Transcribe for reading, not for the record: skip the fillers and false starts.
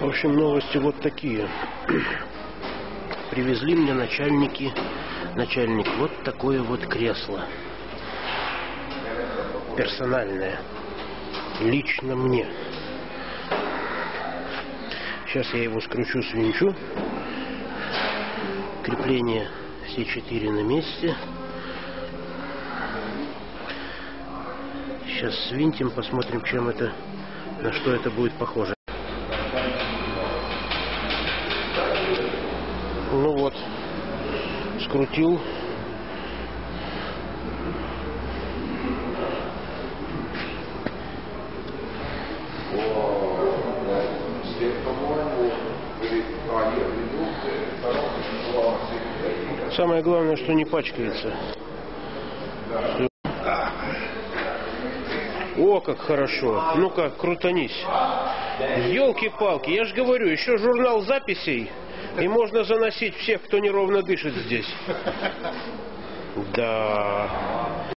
общем, новости вот такие. Привезли мне начальник вот такое вот кресло. Персональное. Лично мне. Сейчас я его скручу, свинчу. Крепления все 4 на месте. Сейчас свинтим, посмотрим, чем это, на что это будет похоже. Ну вот, скрутил. Самое главное, что не пачкается. О, как хорошо. Ну-ка, крутанись. Ёлки-палки, я же говорю, еще журнал записей, и можно заносить всех, кто неровно дышит здесь. Да.